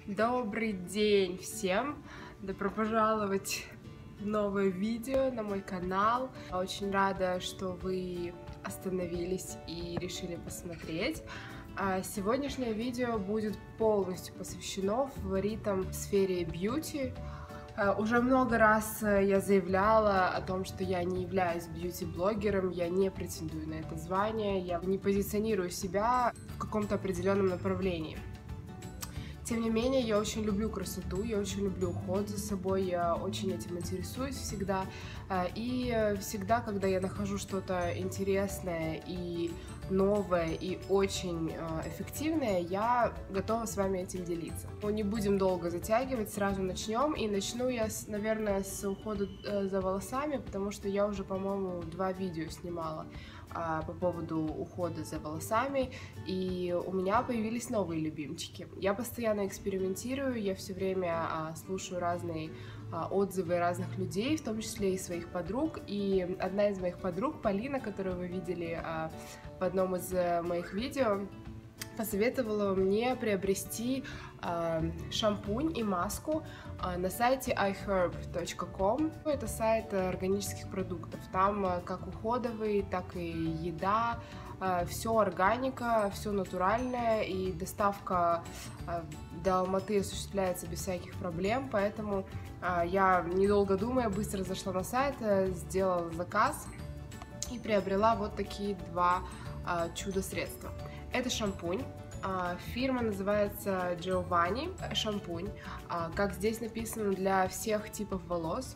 Добрый день всем! Добро пожаловать в новое видео на мой канал. Очень рада, что вы остановились и решили посмотреть. Сегодняшнее видео будет полностью посвящено фаворитам в сфере бьюти. Уже много раз я заявляла о том, что я не являюсь бьюти-блогером, я не претендую на это звание, я не позиционирую себя в каком-то определенном направлении. Тем не менее, я очень люблю красоту, я очень люблю уход за собой, я очень этим интересуюсь всегда. И всегда, когда я нахожу что-то интересное и новое, и очень эффективное, я готова с вами этим делиться. Но не будем долго затягивать, сразу начнем. И начну я, наверное, с ухода за волосами, потому что я уже, по-моему, 2 видео снимала по поводу ухода за волосами, и у меня появились новые любимчики. Я постоянно экспериментирую, я все время слушаю разные отзывы разных людей, в том числе и своих подруг, и одна из моих подруг, Полина, которую вы видели в одном из моих видео, посоветовала мне приобрести шампунь и маску на сайте iherb.com. Это сайт органических продуктов. Там как уходовые, так и еда, все органика, все натуральное, и доставка до Алматы осуществляется без всяких проблем, поэтому я, недолго думая, быстро зашла на сайт, сделала заказ и приобрела вот такие 2 чудо-средства. Это шампунь. Фирма называется Giovanni шампунь. Как здесь написано, для всех типов волос.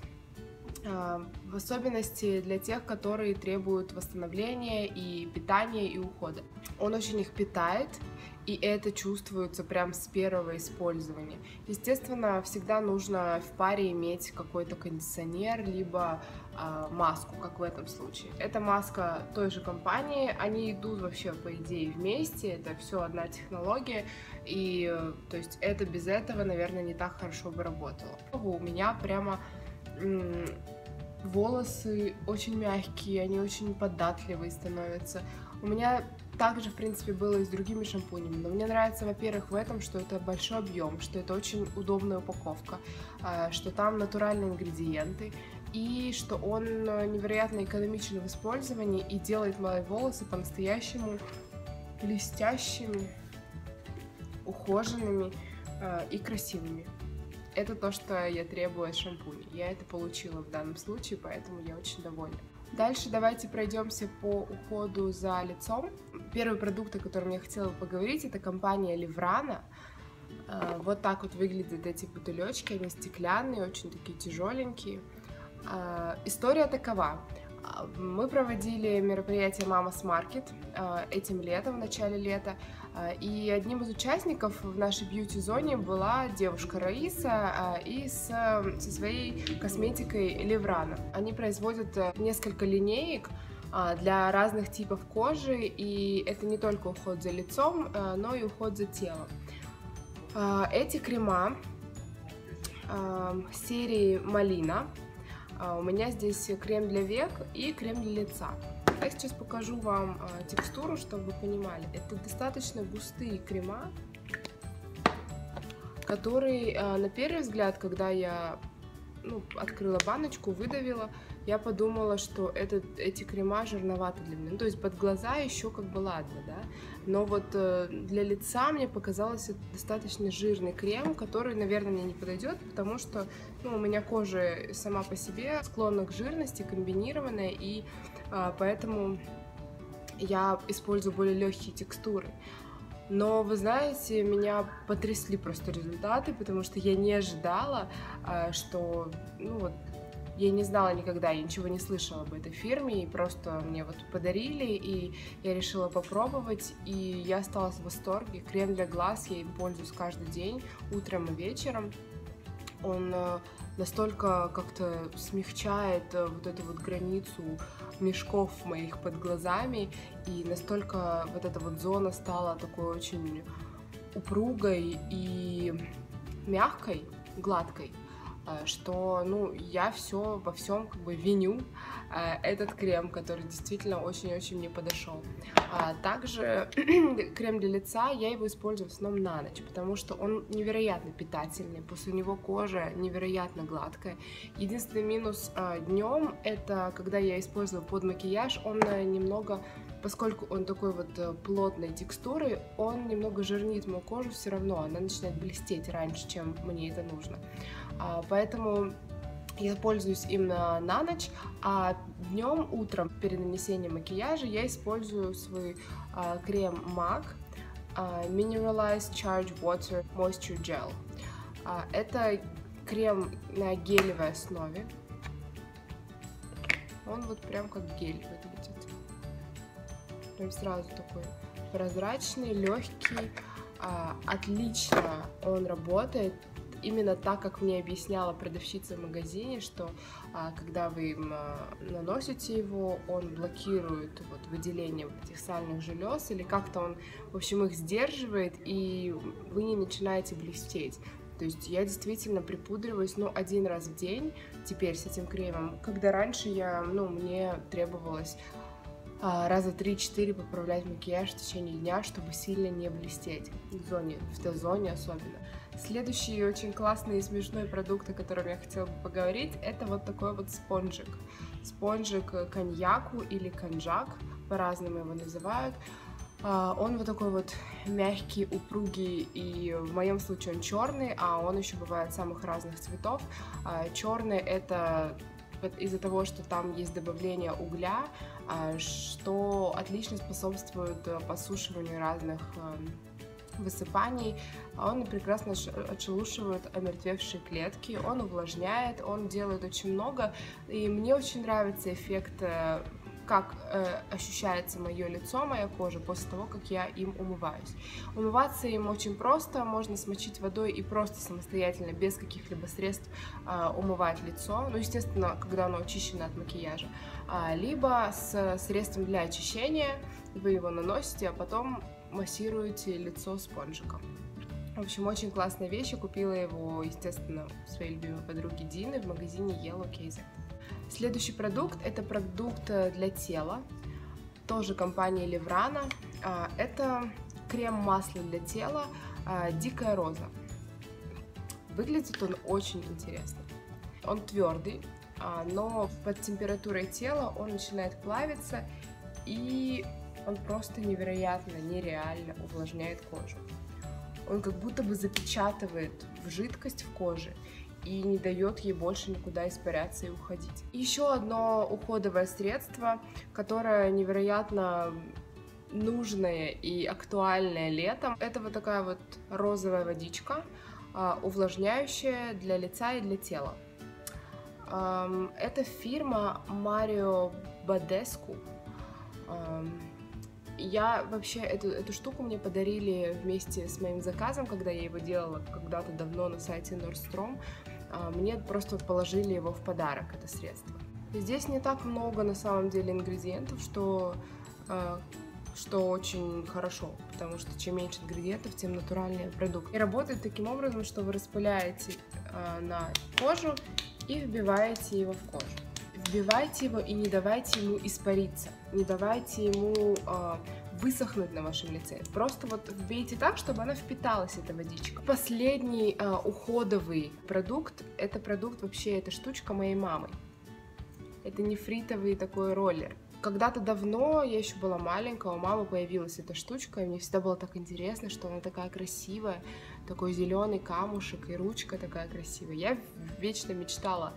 В особенности для тех, которые требуют восстановления и питания, и ухода. Он очень их питает, и это чувствуется прям с первого использования. Естественно, всегда нужно в паре иметь какой-то кондиционер, либо маску, как в этом случае. Эта маска той же компании, они идут вообще, по идее, вместе, это все одна технология, и то есть это без этого, наверное, не так хорошо бы работало. У меня прямо волосы очень мягкие, они очень податливые становятся. У меня также, в принципе, было и с другими шампунями, но мне нравится, во-первых, в этом, что это большой объем, что это очень удобная упаковка, что там натуральные ингредиенты, и что он невероятно экономичен в использовании и делает мои волосы по-настоящему блестящими, ухоженными и красивыми. Это то, что я требую от шампуня. Я это получила в данном случае, поэтому я очень довольна. Дальше давайте пройдемся по уходу за лицом. Первый продукт, о котором я хотела поговорить, это компания Livrana. Вот так вот выглядят эти бутылечки, они стеклянные, очень такие тяжеленькие. История такова. Мы проводили мероприятие Mama's Market этим летом, в начале лета, и одним из участников в нашей бьюти-зоне была девушка Раиса и со своей косметикой Livrana. Они производят несколько линеек для разных типов кожи, и это не только уход за лицом, но и уход за телом. Эти крема серии Малина. У меня здесь крем для век и крем для лица. Я сейчас покажу вам текстуру, чтобы вы понимали. Это достаточно густые крема, которые на первый взгляд, когда я открыла баночку, выдавила, я подумала, что эти крема жирноваты для меня. То есть под глаза еще как бы ладно, да? Но вот для лица мне показалось это достаточно жирный крем, который, наверное, мне не подойдет, потому что у меня кожа сама по себе склонна к жирности, комбинированная, и поэтому я использую более легкие текстуры. Но, вы знаете, меня потрясли просто результаты, потому что я не ожидала, что, я не знала никогда, я ничего не слышала об этой фирме, и просто мне вот подарили, и я решила попробовать, и я осталась в восторге. Крем для глаз, я им пользуюсь каждый день, утром и вечером. Он настолько как-то смягчает вот эту вот границу мешков моих под глазами, и настолько вот эта вот зона стала такой очень упругой и мягкой, гладкой, что, ну, я во всем как бы виню этот крем, который действительно очень-очень мне подошел. Также крем для лица, я его использую в основном на ночь, потому что он невероятно питательный, после него кожа невероятно гладкая. Единственный минус днем — это когда я использую под макияж, он немного, поскольку он такой вот плотной текстуры, он немного жирнит мою кожу все равно, она начинает блестеть раньше, чем мне это нужно. Поэтому я пользуюсь им на ночь, а днем, утром, перед нанесением макияжа, я использую свой крем MAC Mineralized Charged Water Moisture Gel. Это крем на гелевой основе. Он вот прям как гель выглядит. Прям сразу такой прозрачный, легкий. Отлично он работает. Именно так, как мне объясняла продавщица в магазине, что когда вы наносите его, он блокирует вот выделение этих сальных желез, или как-то он, в общем, их сдерживает, и вы не начинаете блестеть. То есть я действительно припудриваюсь, ну, 1 раз в день теперь с этим кремом, когда раньше мне требовалось раза 3-4 поправлять макияж в течение дня, чтобы сильно не блестеть в Т-зоне особенно. Следующий очень классный и смешной продукт, о котором я хотела бы поговорить, это вот такой вот спонжик. Спонжик коньяку или конжак, по-разному его называют. Он вот такой вот мягкий, упругий, и в моем случае он черный, а он еще бывает самых разных цветов. Черный — это из-за того, что там есть добавление угля, что отлично способствует посушиванию разных высыпаний. Он прекрасно отшелушивает омертвевшие клетки, он увлажняет, он делает очень много, и мне очень нравится эффект, как ощущается мое лицо, моя кожа после того, как я им умываюсь. Умываться им очень просто, можно смочить водой и просто самостоятельно, без каких-либо средств умывать лицо, ну, естественно, когда оно очищено от макияжа, либо с средством для очищения, вы его наносите, а потом массируете лицо спонжиком. В общем, очень классная вещь, я купила его, естественно, у своей любимой подруги Дины в магазине Yellow KZ. Следующий продукт — это продукт для тела, тоже компания Livrana. Это крем-масло для тела «Дикая роза». Выглядит он очень интересно. Он твердый, но под температурой тела он начинает плавиться, и он просто невероятно, нереально увлажняет кожу. Он как будто бы запечатывает в жидкость в коже и не дает ей больше никуда испаряться и уходить. Еще одно уходовое средство, которое невероятно нужное и актуальное летом, это вот такая вот розовая водичка, увлажняющая для лица и для тела. Это фирма Mario Badescu. Я вообще эту штуку мне подарили вместе с моим заказом, когда я его делала когда-то давно на сайте Nordstrom. Мне просто положили его в подарок, это средство. Здесь не так много на самом деле ингредиентов, что очень хорошо, потому что чем меньше ингредиентов, тем натуральнее продукт. И работает таким образом, что вы распыляете на кожу и вбиваете его в кожу. Вбивайте его и не давайте ему испариться, не давайте ему высохнуть на вашем лице. Просто вот вбейте так, чтобы она впиталась, эта водичка. Последний уходовый продукт, это продукт вообще, это штучка моей мамы. Это нефритовый такой роллер. Когда-то давно, я еще была маленькая, у мамы появилась эта штучка, и мне всегда было так интересно, что она такая красивая, такой зеленый камушек, и ручка такая красивая. Я вечно мечтала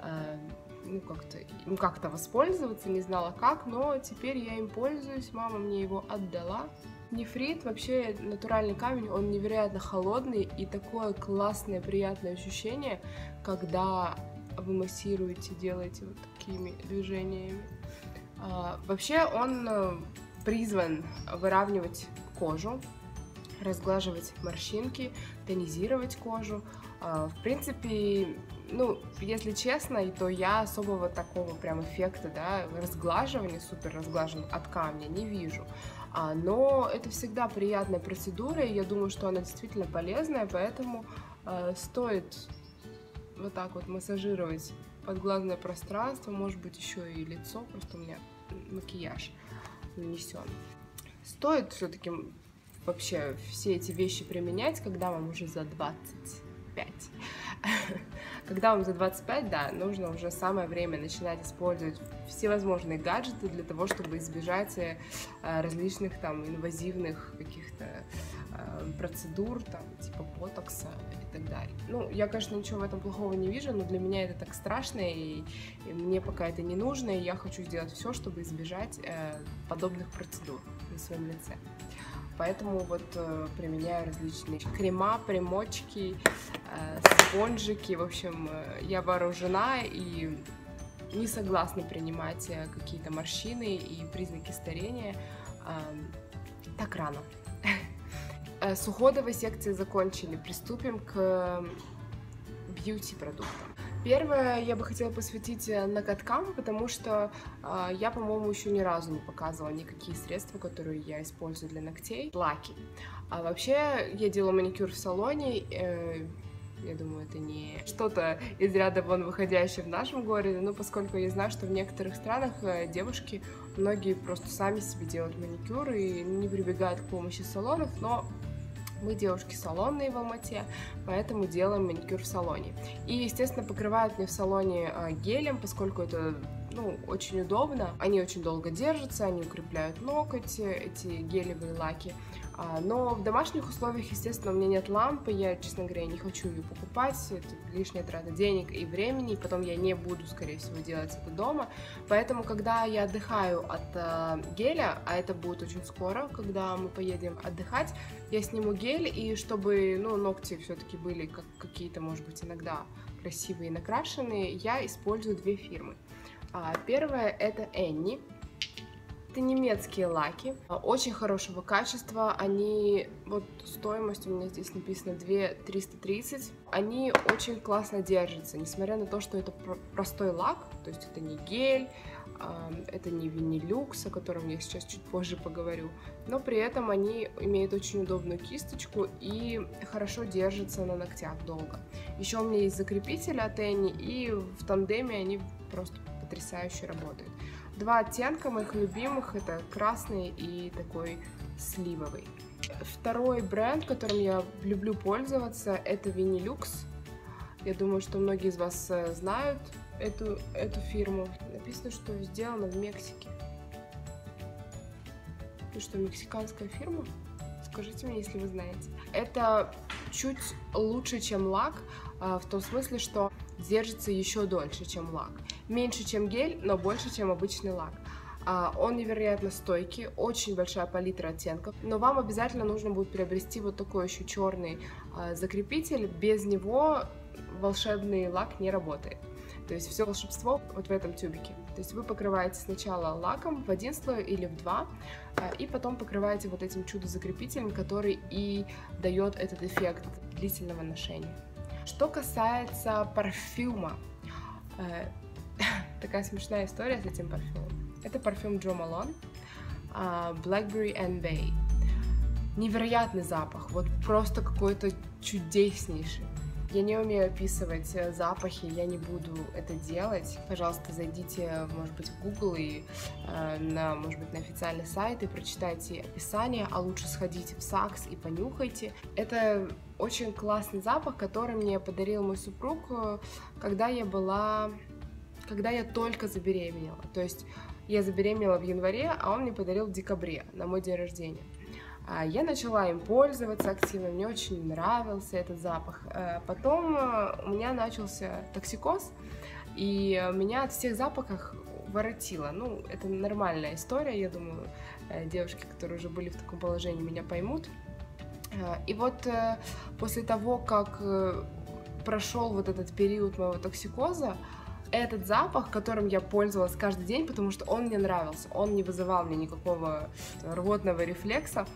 как-то воспользоваться, не знала как, но теперь я им пользуюсь, мама мне его отдала. Нефрит, вообще натуральный камень, он невероятно холодный, и такое классное, приятное ощущение, когда вы массируете, делаете вот такими движениями. Вообще он призван выравнивать кожу, разглаживать морщинки, тонизировать кожу. В принципе, если честно, то я особого такого прям эффекта, разглаживания, супер разглаживания от камня не вижу. Но это всегда приятная процедура, и я думаю, что она действительно полезная, поэтому стоит вот так вот массажировать подглазное пространство, может быть, еще и лицо, просто у меня макияж нанесен. Стоит все-таки вообще все эти вещи применять, когда вам уже за 25. Когда вам за 25, да, нужно уже самое время начинать использовать всевозможные гаджеты для того, чтобы избежать различных там инвазивных каких-то процедур, там, типа ботокса и так далее. Ну, я, конечно, ничего в этом плохого не вижу, но для меня это так страшно, и мне пока это не нужно, и я хочу сделать все, чтобы избежать подобных процедур на своем лице. Поэтому вот применяю различные крема, примочки, спонжики. В общем, я вооружена и не согласна принимать какие-то морщины и признаки старения так рано. С уходовой секции закончили. Приступим к бьюти-продуктам. Первое я бы хотела посвятить ноготкам, потому что я, по-моему, еще ни разу не показывала никакие средства, которые я использую для ногтей. Лаки. А вообще, я делаю маникюр в салоне. Я думаю, это не что-то из ряда вон выходящее в нашем городе, но поскольку я знаю, что в некоторых странах девушки, многие просто сами себе делают маникюр и не прибегают к помощи салонов, но мы девушки салонные в Алмате, поэтому делаем маникюр в салоне. И, естественно, покрывают мне в салоне гелем, поскольку это, ну, очень удобно. Они очень долго держатся, они укрепляют ноготь, эти гелевые лаки. Но в домашних условиях, естественно, у меня нет лампы, я, честно говоря, не хочу ее покупать, это лишняя трата денег и времени, и потом я не буду, скорее всего, делать это дома. Поэтому, когда я отдыхаю от геля, а это будет очень скоро, когда мы поедем отдыхать, я сниму гель, и чтобы, ну, ногти все-таки были как какие-то, может быть, иногда красивые и накрашенные, я использую две фирмы. Первая — это Энни. Это немецкие лаки, очень хорошего качества, они, вот стоимость у меня здесь написано 2330, они очень классно держатся, несмотря на то, что это простой лак, то есть это не гель, это не винилюкс, о котором я сейчас чуть позже поговорю, но при этом они имеют очень удобную кисточку и хорошо держатся на ногтях долго. Еще у меня есть закрепитель от Энни, и в тандеме они просто потрясающе работают. Два оттенка моих любимых — это красный и такой сливовый. Второй бренд, которым я люблю пользоваться, это Vinilux. Я думаю, что многие из вас знают эту фирму. Написано, что сделано в Мексике. Ну что, мексиканская фирма? Скажите мне, если вы знаете. Это чуть лучше, чем лак, в том смысле, что держится еще дольше, чем лак. Меньше, чем гель, но больше, чем обычный лак. Он невероятно стойкий, очень большая палитра оттенков, но вам обязательно нужно будет приобрести вот такой еще черный закрепитель. Без него волшебный лак не работает. То есть все волшебство вот в этом тюбике. То есть вы покрываете сначала лаком в один слой или в два, и потом покрываете вот этим чудо-закрепителем, который и дает этот эффект длительного ношения. Что касается парфюма, такая смешная история с этим парфюмом. Это парфюм Jo Malone Blackberry and Bay. Невероятный запах, вот просто какой-то чудеснейший. Я не умею описывать запахи, я не буду это делать. Пожалуйста, зайдите, может быть, в Google и может быть, на официальный сайт и прочитайте описание, а лучше сходите в Saks и понюхайте. Это очень классный запах, который мне подарил мой супруг, когда я только забеременела. То есть я забеременела в январе, а он мне подарил в декабре, на мой день рождения. Я начала им пользоваться активно, мне очень нравился этот запах. Потом у меня начался токсикоз, и меня от всех запахов воротило. Ну, это нормальная история, я думаю, девушки, которые уже были в таком положении, меня поймут. И вот после того, как прошел вот этот период моего токсикоза, этот запах, которым я пользовалась каждый день, потому что он мне нравился, он не вызывал мне никакого рвотного рефлекса,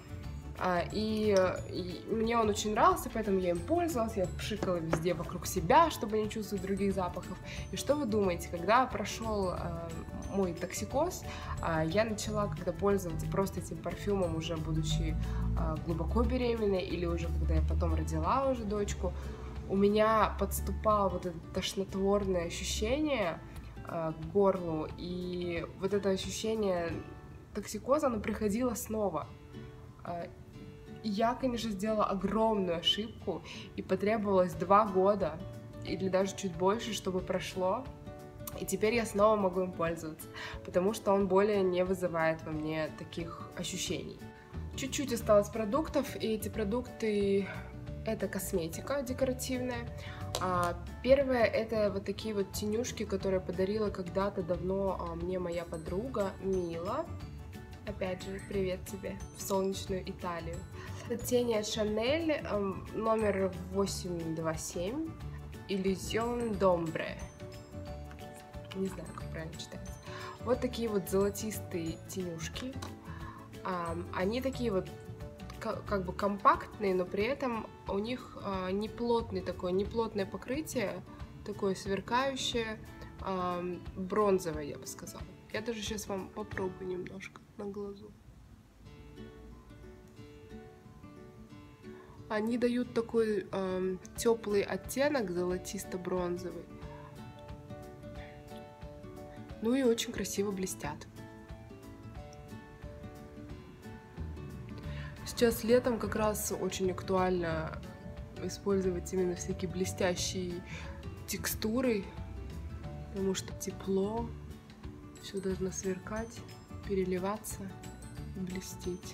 и мне он очень нравился, поэтому я им пользовалась, я пшикала везде вокруг себя, чтобы не чувствовать других запахов. И что вы думаете, когда прошел мой токсикоз, я начала когда пользоваться просто этим парфюмом, уже будучи глубоко беременной, или уже когда я потом родила уже дочку, у меня подступало вот это тошнотворное ощущение к горлу, и вот это ощущение токсикоза, оно приходило снова. Я, конечно, сделала огромную ошибку, и потребовалось 2 года, или даже чуть больше, чтобы прошло. И теперь я снова могу им пользоваться, потому что он более не вызывает во мне таких ощущений. Чуть-чуть осталось продуктов, и эти продукты — это косметика декоративная. Первое — это вот такие вот тенюшки, которые подарила когда-то давно мне моя подруга Мила. Опять же, привет тебе в солнечную Италию. Это тени от Chanel, номер 827, Illusion d'Ombre. Не знаю, как правильно читается. Вот такие вот золотистые тенюшки. Они такие вот как бы компактные, но при этом у них не плотное покрытие, такое сверкающее, бронзовое, я бы сказала. Я даже сейчас вам попробую немножко на глазу. Они дают такой теплый оттенок, золотисто-бронзовый. Ну и очень красиво блестят. Сейчас летом как раз очень актуально использовать именно всякие блестящие текстуры, потому что тепло, все должно сверкать, переливаться, блестеть.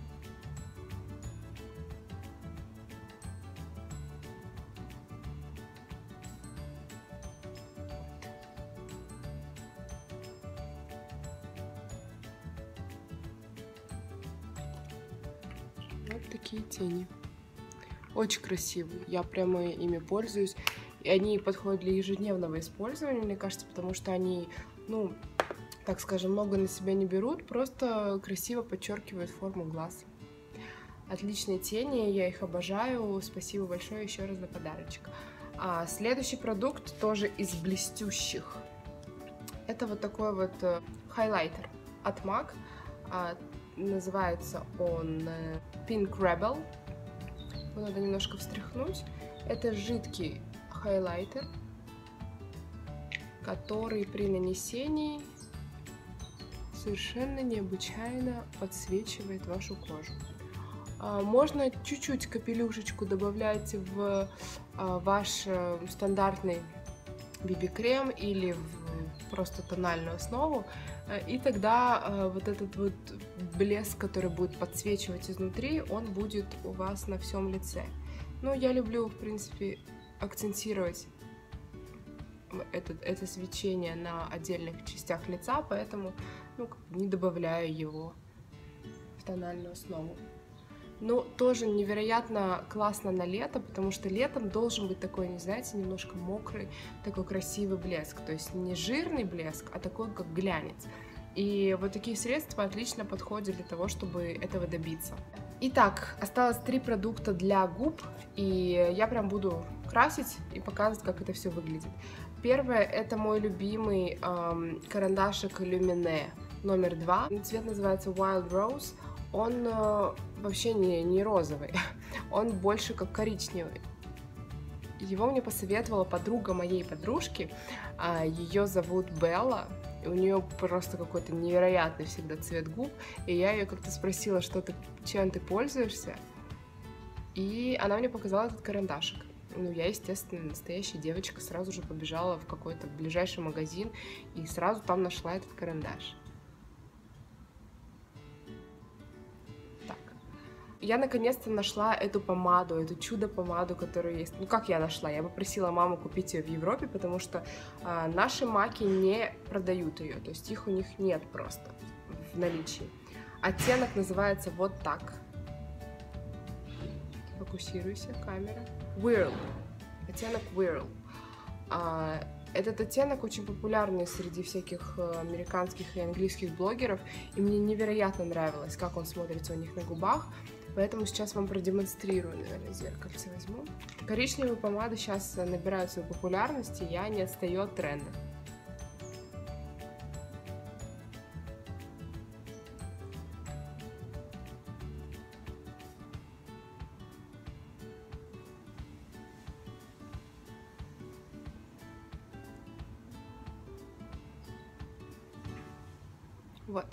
Вот такие тени. Очень красивые. Я прямо ими пользуюсь. И они подходят для ежедневного использования, мне кажется, потому что они, ну, так скажем, много на себя не берут, просто красиво подчеркивают форму глаз. Отличные тени, я их обожаю. Спасибо большое еще раз за подарочек. Следующий продукт тоже из блестящих. Это вот такой вот хайлайтер от MAC. Называется он Pink Rebel. Его надо немножко встряхнуть. Это жидкий хайлайтер, который при нанесении совершенно необычайно подсвечивает вашу кожу. Можно чуть-чуть капелюшечку добавлять в ваш стандартный BB-крем или в просто тональную основу, и тогда вот этот вот блеск, который будет подсвечивать изнутри, он будет у вас на всем лице. Но я люблю, в принципе, акцентировать это свечение на отдельных частях лица, поэтому не добавляю его в тональную основу. Но тоже невероятно классно на лето, потому что летом должен быть такой, не знаете, немножко мокрый, такой красивый блеск. То есть не жирный блеск, а такой, как глянец. И вот такие средства отлично подходят для того, чтобы этого добиться. Итак, осталось 3 продукта для губ, и я прям буду красить и показывать, как это все выглядит. Первое — это мой любимый карандашик Lumineux номер 2. Цвет называется Wild Rose. Он вообще не розовый, он больше как коричневый. Его мне посоветовала подруга моей подружки, ее зовут Белла, и у нее просто какой-то невероятный всегда цвет губ, и я ее как-то спросила, чем ты пользуешься, и она мне показала этот карандашик. Ну, я, естественно, настоящая девочка, сразу же побежала в какой-то ближайший магазин и сразу там нашла этот карандаш. Я наконец-то нашла эту помаду, эту чудо-помаду, которая есть. Ну, как я нашла? Я попросила маму купить ее в Европе, потому что наши маки не продают ее, то есть их у них нет просто в наличии. Оттенок называется вот так. Фокусируйся, камера. Whirl. Оттенок Whirl. Этот оттенок очень популярный среди всяких американских и английских блогеров, и мне невероятно нравилось, как он смотрится у них на губах. Поэтому сейчас вам продемонстрирую, наверное, зеркальце возьму. Коричневые помады сейчас набирают свою популярность, и я не отстаю от тренда. Вот.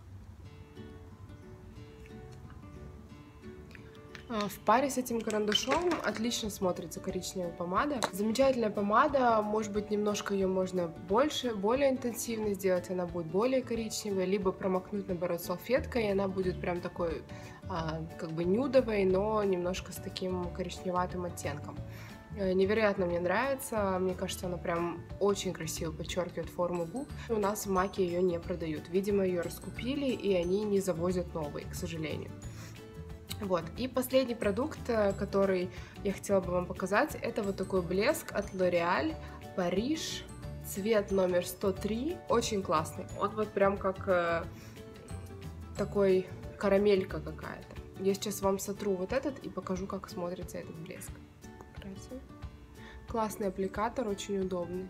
В паре с этим карандашом отлично смотрится коричневая помада. Замечательная помада, может быть, немножко ее можно более интенсивно сделать, она будет более коричневая, либо промокнуть, наоборот, салфеткой, и она будет прям такой, как бы нюдовой, но немножко с таким коричневатым оттенком. Невероятно мне нравится, мне кажется, она прям очень красиво подчеркивает форму губ. У нас в Маке ее не продают, видимо, ее раскупили, и они не завозят новый, к сожалению. Вот, и последний продукт, который я хотела бы вам показать, это вот такой блеск от L'Oréal Париж, цвет номер 103, очень классный. Он вот прям как такой карамелька какая-то. Я сейчас вам сотру вот этот и покажу, как смотрится этот блеск. Красиво. Классный аппликатор, очень удобный.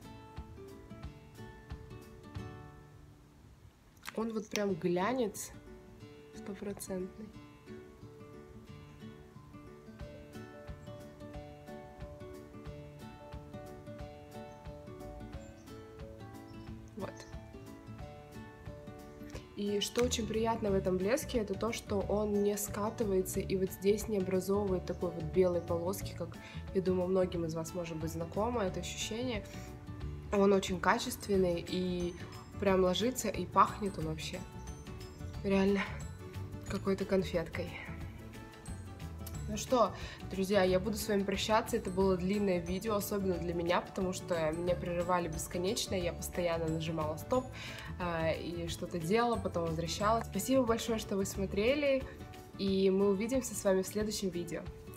Он вот прям глянец стопроцентный. Вот. И что очень приятно в этом блеске, это то, что он не скатывается и вот здесь не образовывает такой вот белой полоски, как, я думаю, многим из вас может быть знакомо это ощущение. Он очень качественный и прям ложится, и пахнет он вообще реально какой-то конфеткой. Ну что, друзья, я буду с вами прощаться. Это было длинное видео, особенно для меня, потому что меня прерывали бесконечно, я постоянно нажимала стоп и что-то делала, потом возвращалась. Спасибо большое, что вы смотрели, и мы увидимся с вами в следующем видео.